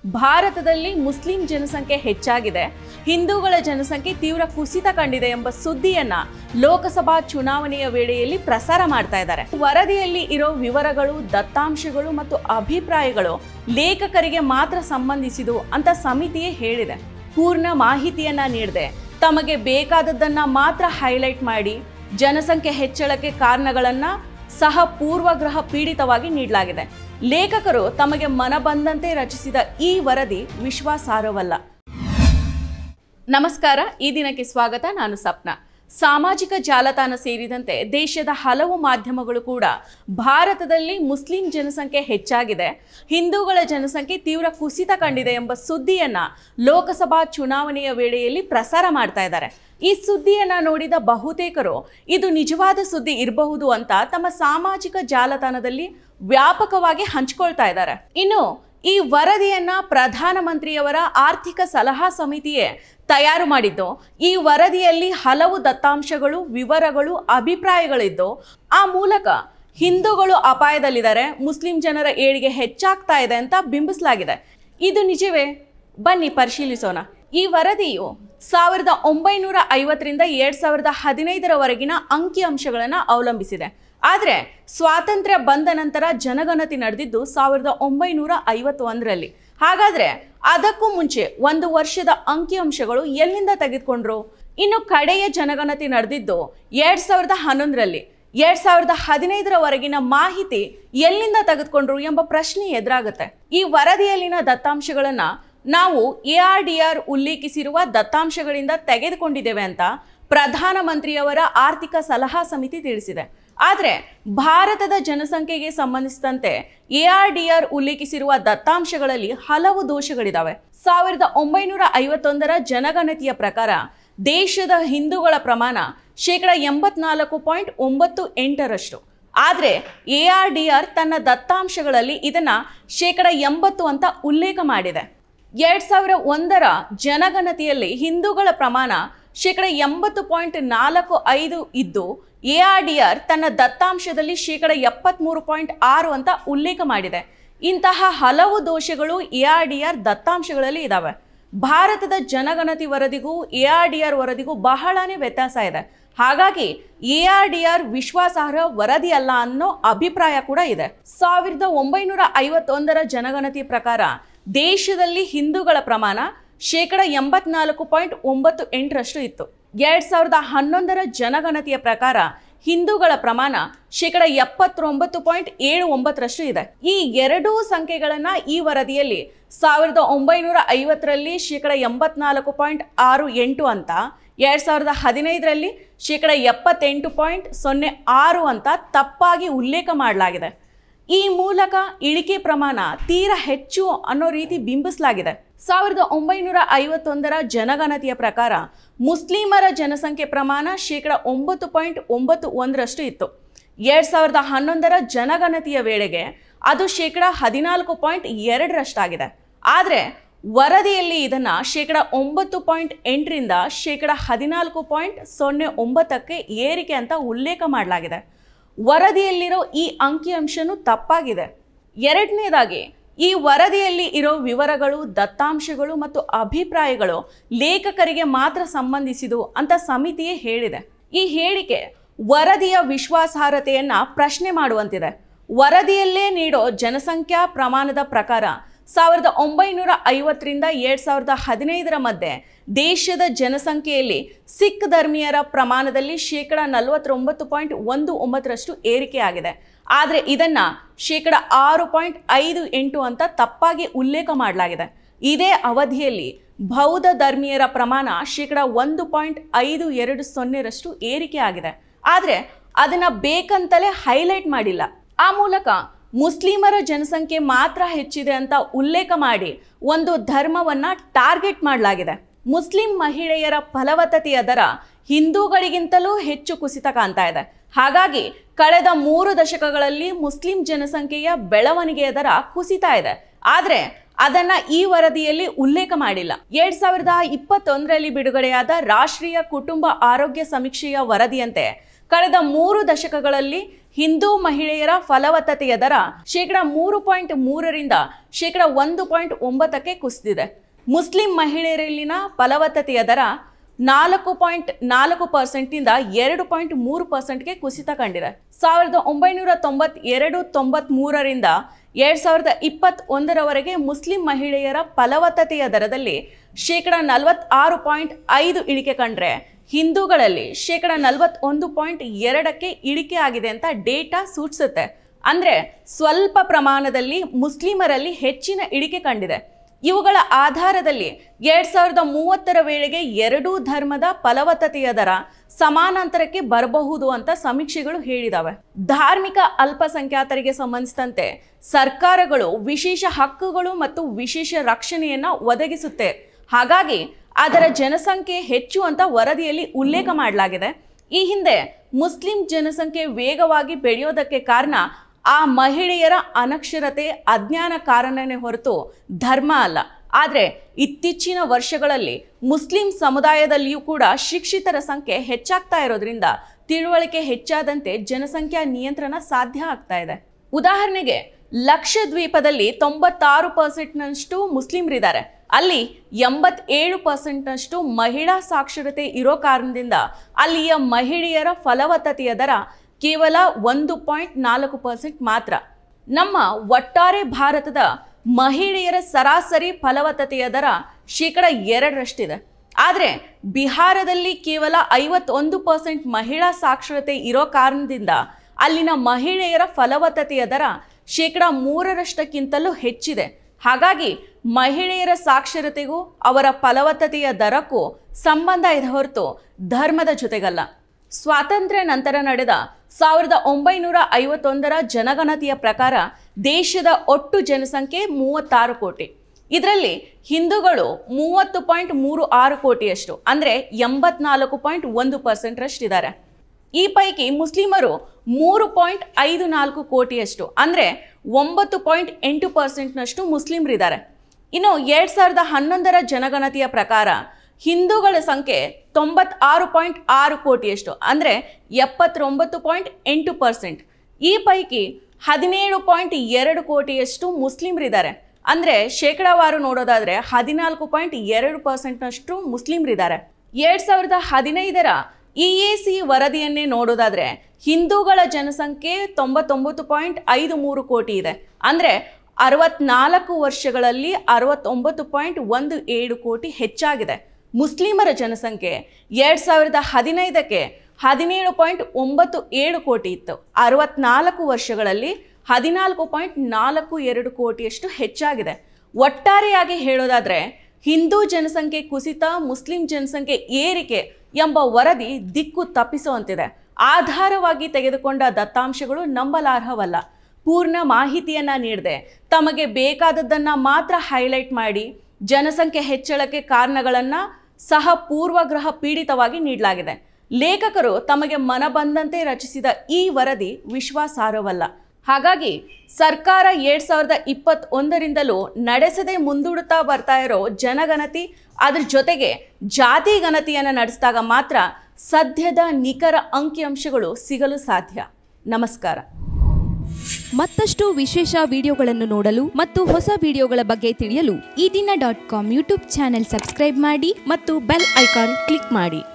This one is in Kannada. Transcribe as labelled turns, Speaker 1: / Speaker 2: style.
Speaker 1: ಭಾರತದಲ್ಲಿ ಮುಸ್ಲಿಂ ಜನಸಂಖ್ಯೆ ಹೆಚ್ಚಾಗಿದೆ, ಹಿಂದೂಗಳ ಜನಸಂಖ್ಯೆ ತೀವ್ರ ಕುಸಿತ ಕಂಡಿದೆ ಎಂಬ ಸುದ್ದಿಯನ್ನ ಲೋಕಸಭಾ ಚುನಾವಣೆಯ ವೇಳೆಯಲ್ಲಿ ಪ್ರಸಾರ ಮಾಡ್ತಾ ಇದ್ದಾರೆ. ವರದಿಯಲ್ಲಿ ಇರೋ ವಿವರಗಳು, ದತ್ತಾಂಶಗಳು ಮತ್ತು ಅಭಿಪ್ರಾಯಗಳು ಲೇಖಕರಿಗೆ ಮಾತ್ರ ಸಂಬಂಧಿಸಿದು ಅಂತ ಸಮಿತಿಯೇ ಹೇಳಿದೆ. ಪೂರ್ಣ ಮಾಹಿತಿಯನ್ನ ನೀಡದೆ ತಮಗೆ ಬೇಕಾದದ್ದನ್ನ ಮಾತ್ರ ಹೈಲೈಟ್ ಮಾಡಿ ಜನಸಂಖ್ಯೆ ಹೆಚ್ಚಳಕ್ಕೆ ಕಾರಣಗಳನ್ನ ಸಹ ಪೂರ್ವಗ್ರಹ ಪೀಡಿತವಾಗಿ ನೀಡಲಾಗಿದೆ. ಲೇಖಕರು ತಮಗೆ ಮನಬಂದಂತೆ ರಚಿಸಿದ ಈ ವರದಿ ವಿಶ್ವಾಸಾರ್ಹವಲ್ಲ. ನಮಸ್ಕಾರ, ಈ ದಿನಕ್ಕೆ ಸ್ವಾಗತ. ನಾನು ಸಪ್ನ. ಸಾಮಾಜಿಕ ಜಾಲತಾಣ ಸೇರಿದಂತೆ ದೇಶದ ಹಲವು ಮಾಧ್ಯಮಗಳು ಕೂಡ ಭಾರತದಲ್ಲಿ ಮುಸ್ಲಿಂ ಜನಸಂಖ್ಯೆ ಹೆಚ್ಚಾಗಿದೆ, ಹಿಂದೂಗಳ ಜನಸಂಖ್ಯೆ ತೀವ್ರ ಕುಸಿತ ಕಂಡಿದೆ ಎಂಬ ಸುದ್ದಿಯನ್ನ ಲೋಕಸಭಾ ಚುನಾವಣೆಯ ವೇಳೆಯಲ್ಲಿ ಪ್ರಸಾರ ಮಾಡ್ತಾ ಇದ್ದಾರೆ. ಈ ಸುದ್ದಿಯನ್ನ ನೋಡಿದ ಬಹುತೇಕರು ಇದು ನಿಜವಾದ ಸುದ್ದಿ ಇರಬಹುದು ಅಂತ ತಮ್ಮ ಸಾಮಾಜಿಕ ಜಾಲತಾಣದಲ್ಲಿ ವ್ಯಾಪಕವಾಗಿ ಹಂಚಿಕೊಳ್ತಾ ಇದ್ದಾರೆ. ಇನ್ನು ಈ ವರದಿಯನ್ನ ಪ್ರಧಾನಮಂತ್ರಿಯವರ ಆರ್ಥಿಕ ಸಲಹಾ ಸಮಿತಿಯೇ ತಯಾರು ಮಾಡಿದ್ದು. ಈ ವರದಿಯಲ್ಲಿ ಹಲವು ದತ್ತಾಂಶಗಳು, ವಿವರಗಳು, ಅಭಿಪ್ರಾಯಗಳಿದ್ದು ಆ ಮೂಲಕ ಹಿಂದೂಗಳು ಅಪಾಯದಲ್ಲಿದ್ದಾರೆ, ಮುಸ್ಲಿಂ ಜನರ ಏಳಿಗೆ ಹೆಚ್ಚಾಗ್ತಾ ಇದೆ ಅಂತ ಬಿಂಬಿಸಲಾಗಿದೆ. ಇದು ನಿಜವೇ? ಬನ್ನಿ ಪರಿಶೀಲಿಸೋಣ. ಈ ವರದಿಯು 1950ರಿಂದ 2015ರವರೆಗಿನ ಅಂಕಿಅಂಶಗಳನ್ನು ಅವಲಂಬಿಸಿದೆ. ಆದರೆ ಸ್ವಾತಂತ್ರ್ಯ ಬಂದ ನಂತರ ಜನಗಣತಿ ನಡೆದಿದ್ದು 1951ರಲ್ಲಿ. ಹಾಗಾದ್ರೆ ಅದಕ್ಕೂ ಮುಂಚೆ ಒಂದು ವರ್ಷದ ಅಂಕಿಅಂಶಗಳು ಎಲ್ಲಿಂದ ತೆಗೆದುಕೊಂಡ್ರು? ಇನ್ನು ಕಡೆಯ ಜನಗಣತಿ ನಡೆದಿದ್ದು 2011ರಲ್ಲಿ. 2015ರವರೆಗಿನ ಮಾಹಿತಿ ಎಲ್ಲಿಂದ ತೆಗೆದುಕೊಂಡ್ರು ಎಂಬ ಪ್ರಶ್ನೆ ಎದುರಾಗುತ್ತೆ. ಈ ವರದಿಯಲ್ಲಿನ ದತ್ತಾಂಶಗಳನ್ನ ನಾವು ARDR ಉಲ್ಲೇಖಿಸಿರುವ ದತ್ತಾಂಶಗಳಿಂದ ತೆಗೆದುಕೊಂಡಿದ್ದೇವೆ ಅಂತ ಪ್ರಧಾನಮಂತ್ರಿಯವರ ಆರ್ಥಿಕ ಸಲಹಾ ಸಮಿತಿ ತಿಳಿಸಿದೆ. ಆದರೆ ಭಾರತದ ಜನಸಂಖ್ಯೆಗೆ ಸಂಬಂಧಿಸಿದಂತೆ ARDR ಉಲ್ಲೇಖಿಸಿರುವ ದತ್ತಾಂಶಗಳಲ್ಲಿ ಹಲವು ದೋಷಗಳಿದ್ದಾವೆ. 1951ರ ಜನಗಣತಿಯ ಪ್ರಕಾರ ದೇಶದ ಹಿಂದೂಗಳ ಪ್ರಮಾಣ 84.98%. ಆದರೆ ARDR ತನ್ನ ದತ್ತಾಂಶಗಳಲ್ಲಿ ಇದನ್ನ 80% ಅಂತ ಉಲ್ಲೇಖ ಮಾಡಿದೆ. 2001ರ ಜನಗಣತಿಯಲ್ಲಿ ಹಿಂದೂಗಳ ಪ್ರಮಾಣ 80.45 ಇದ್ದು ARDR ತನ್ನ ದತ್ತಾಂಶದಲ್ಲಿ 73.6 ಅಂತ ಉಲ್ಲೇಖ ಮಾಡಿದೆ. ಇಂತಹ ಹಲವು ದೋಷಗಳು ARDR ದತ್ತಾಂಶಗಳಲ್ಲಿ ಇದ್ದಾವೆ. ಭಾರತದ ಜನಗಣತಿ ವರದಿಗೂ ARDR ವರದಿಗೂ ಬಹಳನೇ ವ್ಯತ್ಯಾಸ ಇದೆ. ಹಾಗಾಗಿ ARDR ವಿಶ್ವಾಸಾರ್ಹ ವರದಿ ಅಲ್ಲ ಅನ್ನೋ ಅಭಿಪ್ರಾಯ ಕೂಡ ಇದೆ. 1951ರ ಜನಗಣತಿ ಪ್ರಕಾರ ದೇಶದಲ್ಲಿ ಹಿಂದೂಗಳ ಪ್ರಮಾಣ 84.98% ಇತ್ತು. 2011ರ ಜನಗಣತಿಯ ಪ್ರಕಾರ ಹಿಂದೂಗಳ ಪ್ರಮಾಣ 79.79% ಇದೆ. ಈ ಎರಡೂ ಸಂಖ್ಯೆಗಳನ್ನ ಈ ವರದಿಯಲ್ಲಿ 1950ರಲ್ಲಿ 84.68 ಅಂತ, 2015ರಲ್ಲಿ 78.06 ಅಂತ ತಪ್ಪಾಗಿ ಉಲ್ಲೇಖ ಮಾಡಲಾಗಿದೆ. ಈ ಮೂಲಕ ಇಳಿಕೆ ಪ್ರಮಾಣ ತೀರಾ ಹೆಚ್ಚು ಅನ್ನೋ ರೀತಿ ಬಿಂಬಿಸಲಾಗಿದೆ. 1951ರ ಜನಗಣತಿಯ ಪ್ರಕಾರ ಮುಸ್ಲಿಮರ ಜನಸಂಖ್ಯೆ ಪ್ರಮಾಣ 9.91% ಇತ್ತು. 2011ರ ಜನಗಣತಿಯ ವೇಳೆಗೆ ಅದು 14.2% ಆಗಿದೆ. ಆದರೆ ವರದಿಯಲ್ಲಿ ಇದನ್ನ 9.8ರಿಂದ 14.09ಕ್ಕೆ ಏರಿಕೆ ಅಂತ ಉಲ್ಲೇಖ ಮಾಡಲಾಗಿದೆ. ವರದಿಯಲ್ಲಿರೋ ಈ ಅಂಕಿಅಂಶನೂ ತಪ್ಪಾಗಿದೆ. ಎರಡನೇದಾಗಿ, ಈ ವರದಿಯಲ್ಲಿ ಇರೋ ವಿವರಗಳು, ದತ್ತಾಂಶಗಳು ಮತ್ತು ಅಭಿಪ್ರಾಯಗಳು ಲೇಖಕರಿಗೆ ಮಾತ್ರ ಸಂಬಂಧಿಸಿದು ಅಂತ ಸಮಿತಿಯೇ ಹೇಳಿದೆ. ಈ ಹೇಳಿಕೆ ವರದಿಯ ವಿಶ್ವಾಸಾರ್ಹತೆಯನ್ನ ಪ್ರಶ್ನೆ ಮಾಡುವಂತಿದೆ. ವರದಿಯಲ್ಲೇ ನೀಡೋ ಜನಸಂಖ್ಯಾ ಪ್ರಮಾಣದ ಪ್ರಕಾರ 1950ರಿಂದ 2015ರ ಮಧ್ಯೆ ದೇಶದ ಜನಸಂಖ್ಯೆಯಲ್ಲಿ ಸಿಖ್ ಧರ್ಮೀಯರ ಪ್ರಮಾಣದಲ್ಲಿ 49.19% ಏರಿಕೆಯಾಗಿದೆ. ಆದರೆ ಇದನ್ನ 6.58 ಅಂತ ತಪ್ಪಾಗಿ ಉಲ್ಲೇಖ ಮಾಡಲಾಗಿದೆ. ಇದೇ ಅವಧಿಯಲ್ಲಿ ಬೌದ್ಧ ಧರ್ಮೀಯರ ಪ್ರಮಾಣ 1.520% ಏರಿಕೆಯಾಗಿದೆ. ಆದರೆ ಅದನ್ನ ಬೇಕಂತಲೇ ಹೈಲೈಟ್ ಮಾಡಿಲ್ಲ. ಆ ಮೂಲಕ ಮುಸ್ಲಿಮರ ಜನಸಂಖ್ಯೆ ಮಾತ್ರ ಹೆಚ್ಚಿದೆ ಅಂತ ಉಲ್ಲೇಖ ಮಾಡಿ ಒಂದು ಧರ್ಮವನ್ನ ಟಾರ್ಗೆಟ್ ಮಾಡಲಾಗಿದೆ. ಮುಸ್ಲಿಂ ಮಹಿಳೆಯರ ಫಲವತ್ತತೆಯ ದರ ಹಿಂದೂಗಳಿಗಿಂತಲೂ ಹೆಚ್ಚು ಕುಸಿತ ಕಾಣ್ತಾ ಇದೆ. ಹಾಗಾಗಿ ಕಳೆದ 3 ದಶಕಗಳಲ್ಲಿ ಮುಸ್ಲಿಂ ಜನಸಂಖ್ಯೆಯ ಬೆಳವಣಿಗೆಯ ದರ ಕುಸಿತಾ ಇದೆ. ಆದರೆ ಅದನ್ನ ಈ ವರದಿಯಲ್ಲಿ ಉಲ್ಲೇಖ ಮಾಡಿಲ್ಲ. 2021ರಲ್ಲಿ ಬಿಡುಗಡೆಯಾದ ರಾಷ್ಟ್ರೀಯ ಕುಟುಂಬ ಆರೋಗ್ಯ ಸಮೀಕ್ಷೆಯ ವರದಿಯಂತೆ ಕಳೆದ 3 ದಶಕಗಳಲ್ಲಿ ಹಿಂದೂ ಮಹಿಳೆಯರ ಫಲವತ್ತತೆಯ ದರ 3.3ರಿಂದ 1.9ಕ್ಕೆ ಕುಸಿದಿದೆ. ಮುಸ್ಲಿಂ ಮಹಿಳೆಯರಲ್ಲಿನ ಫಲವತ್ತತೆಯ ದರ 4.4%ನಿಂದ 2.3%ಗೆ ಕುಸಿತ ಕಂಡಿದೆ. 1992-93ರಿಂದ 2021ರವರೆಗೆ ಮುಸ್ಲಿಂ ಮಹಿಳೆಯರ ಫಲವತ್ತತೆಯ ದರದಲ್ಲಿ 46.5 ಇಳಿಕೆ ಕಂಡ್ರೆ ಹಿಂದೂಗಳಲ್ಲಿ 41.2ಕ್ಕೆ ಇಳಿಕೆ ಆಗಿದೆ ಅಂತ ಡೇಟಾ ಸೂಚಿಸುತ್ತೆ. ಅಂದ್ರೆ ಸ್ವಲ್ಪ ಪ್ರಮಾಣದಲ್ಲಿ ಮುಸ್ಲಿಮರಲ್ಲಿ ಹೆಚ್ಚಿನ ಇಳಿಕೆ ಕಂಡಿದೆ. ಇವುಗಳ ಆಧಾರದಲ್ಲಿ 2030ರ ವೇಳೆಗೆ ಎರಡೂ ಧರ್ಮದ ಫಲವತ್ತತೆಯ ದರ ಸಮಾನಾಂತರಕ್ಕೆ ಬರಬಹುದು ಅಂತ ಸಮೀಕ್ಷೆಗಳು ಹೇಳಿದಾವೆ. ಧಾರ್ಮಿಕ ಅಲ್ಪಸಂಖ್ಯಾತರಿಗೆ ಸಂಬಂಧಿಸಿದಂತೆ ಸರ್ಕಾರಗಳು ವಿಶೇಷ ಹಕ್ಕುಗಳು ಮತ್ತು ವಿಶೇಷ ರಕ್ಷಣೆಯನ್ನ ಒದಗಿಸುತ್ತೆ. ಹಾಗಾಗಿ ಅದರ ಜನಸಂಖ್ಯೆ ಹೆಚ್ಚು ಅಂತ ವರದಿಯಲ್ಲಿ ಉಲ್ಲೇಖ ಮಾಡಲಾಗಿದೆ. ಈ ಹಿಂದೆ ಮುಸ್ಲಿಂ ಜನಸಂಖ್ಯೆ ವೇಗವಾಗಿ ಬೆಳೆಯೋದಕ್ಕೆ ಕಾರಣ ಆ ಮಹಿಳೆಯರ ಅನಕ್ಷರತೆ, ಅಜ್ಞಾನ ಕಾರಣನೇ ಹೊರತು ಧರ್ಮ ಅಲ್ಲ. ಆದರೆ ಇತ್ತೀಚಿನ ವರ್ಷಗಳಲ್ಲಿ ಮುಸ್ಲಿಂ ಸಮುದಾಯದಲ್ಲಿಯೂ ಕೂಡ ಶಿಕ್ಷಿತರ ಸಂಖ್ಯೆ ಹೆಚ್ಚಾಗ್ತಾ ಇರೋದ್ರಿಂದ ತಿಳುವಳಿಕೆ ಹೆಚ್ಚಾದಂತೆ ಜನಸಂಖ್ಯಾ ನಿಯಂತ್ರಣ ಸಾಧ್ಯ ಆಗ್ತಾ ಇದೆ. ಉದಾಹರಣೆಗೆ ಲಕ್ಷದ್ವೀಪದಲ್ಲಿ 96%ನಷ್ಟು ಮುಸ್ಲಿಮರಿದ್ದಾರೆ. ಅಲ್ಲಿ 87%ನಷ್ಟು ಮಹಿಳಾ ಸಾಕ್ಷರತೆ ಇರೋ ಕಾರಣದಿಂದ ಅಲ್ಲಿಯ ಮಹಿಳೆಯರ ಫಲವತ್ತತೆಯ ದರ ಕೇವಲ 1.4% ಮಾತ್ರ. ನಮ್ಮ ಒಟ್ಟಾರೆ ಭಾರತದ ಮಹಿಳೆಯರ ಸರಾಸರಿ ಫಲವತ್ತತೆಯ ದರ 2%ರಷ್ಟಿದೆ. ಆದರೆ ಬಿಹಾರದಲ್ಲಿ ಕೇವಲ 51% ಮಹಿಳಾ ಸಾಕ್ಷರತೆ ಇರೋ ಕಾರಣದಿಂದ ಅಲ್ಲಿನ ಮಹಿಳೆಯರ ಫಲವತ್ತತೆಯ ದರ 3%ಕ್ಕಿಂತಲೂ ಹೆಚ್ಚಿದೆ. ಹಾಗಾಗಿ ಮಹಿಳೆಯರ ಸಾಕ್ಷರತೆಗೂ ಅವರ ಫಲವತ್ತತೆಯ ದರಕ್ಕೂ ಸಂಬಂಧ ಇದೆ ಹೊರತು ಧರ್ಮದ ಜೊತೆಗಲ್ಲ. ಸ್ವಾತಂತ್ರ್ಯ ನಂತರ ನಡೆದ 1951ರ ಜನಗಣತಿಯ ಪ್ರಕಾರ ದೇಶದ ಒಟ್ಟು ಜನಸಂಖ್ಯೆ 36 ಕೋಟಿ. ಇದರಲ್ಲಿ ಹಿಂದೂಗಳು 30.36 ಕೋಟಿಯಷ್ಟು ಅಂದರೆ 84.1%ರಷ್ಟಿದ್ದಾರೆ. ಈ ಪೈಕಿ ಮುಸ್ಲಿಮರು 3.54 ಕೋಟಿಯಷ್ಟು ಅಂದರೆ 9.8%ನಷ್ಟು ಮುಸ್ಲಿಮರಿದ್ದಾರೆ. ಇನ್ನು 2011ರ ಜನಗಣತಿಯ ಪ್ರಕಾರ ಹಿಂದೂಗಳ ಸಂಖ್ಯೆ 96.6 ಕೋಟಿಯಷ್ಟು ಅಂದರೆ 79.8%. ಈ ಪೈಕಿ 17.2 ಕೋಟಿಯಷ್ಟು ಮುಸ್ಲಿಮರಿದ್ದಾರೆ. ಅಂದರೆ ಶೇಕಡಾವಾರು ನೋಡೋದಾದರೆ 14.2%ನಷ್ಟು ಮುಸ್ಲಿಮರಿದ್ದಾರೆ. 2015ರ EAC ವರದಿಯನ್ನೇ ನೋಡೋದಾದರೆ ಹಿಂದೂಗಳ ಜನಸಂಖ್ಯೆ 99.53 ಕೋಟಿ ಇದೆ. ಅಂದರೆ 64 ವರ್ಷಗಳಲ್ಲಿ 69.17 ಕೋಟಿ ಹೆಚ್ಚಾಗಿದೆ. ಮುಸ್ಲಿಮರ ಜನಸಂಖ್ಯೆ 2015ಕ್ಕೆ 17.97 ಕೋಟಿ ಇತ್ತು. 64 ವರ್ಷಗಳಲ್ಲಿ 14.42 ಕೋಟಿಯಷ್ಟು ಹೆಚ್ಚಾಗಿದೆ. ಒಟ್ಟಾರೆಯಾಗಿ ಹೇಳೋದಾದರೆ ಹಿಂದೂ ಜನಸಂಖ್ಯೆ ಕುಸಿತ, ಮುಸ್ಲಿಂ ಜನಸಂಖ್ಯೆ ಏರಿಕೆ ಎಂಬ ವರದಿ ದಿಕ್ಕು ತಪ್ಪಿಸುವಂತಿದೆ. ಆಧಾರವಾಗಿ ತೆಗೆದುಕೊಂಡ ದತ್ತಾಂಶಗಳು ನಂಬಲಾರ್ಹವಲ್ಲ. ಪೂರ್ಣ ಮಾಹಿತಿಯನ್ನ ನೀಡದೆ ತಮಗೆ ಬೇಕಾದದ್ದನ್ನು ಮಾತ್ರ ಹೈಲೈಟ್ ಮಾಡಿ ಜನಸಂಖ್ಯೆ ಹೆಚ್ಚಳಕ್ಕೆ ಕಾರಣಗಳನ್ನು ಸಹ ಪೂರ್ವಗ್ರಹ ಪೀಡಿತವಾಗಿ ನೀಡಲಾಗಿದೆ. ಲೇಖಕರು ತಮಗೆ ಮನಬಂದಂತೆ ರಚಿಸಿದ ಈ ವರದಿ ವಿಶ್ವಾಸಾರ್ಹವಲ್ಲ. ಹಾಗಾಗಿ ಸರ್ಕಾರ 2021ರಿಂದಲೂ ನಡೆಸದೆ ಮುಂದೂಡುತ್ತಾ ಬರ್ತಾ ಇರೋ ಜನಗಣತಿ, ಅದ್ರ ಜೊತೆಗೆ ಜಾತಿ ಗಣತಿಯನ್ನು ನಡೆಸಿದಾಗ ಮಾತ್ರ ಸದ್ಯದ ನಿಖರ ಅಂಕಿಅಂಶಗಳು ಸಿಗಲು ಸಾಧ್ಯ. ನಮಸ್ಕಾರ.
Speaker 2: ಮತ್ತಷ್ಟು ವಿಶೇಷ ವಿಡಿಯೋಗಳನ್ನು ನೋಡಲು ಮತ್ತು ಹೊಸ ವಿಡಿಯೋಗಳ ಬಗ್ಗೆ ತಿಳಿಯಲು
Speaker 3: ಈ ದಿನ .com ಯೂಟ್ಯೂಬ್ ಚಾನೆಲ್ ಸಬ್ಸ್ಕ್ರೈಬ್ ಮಾಡಿ
Speaker 2: ಮತ್ತು ಬೆಲ್ ಐಕಾನ್ ಕ್ಲಿಕ್ ಮಾಡಿ.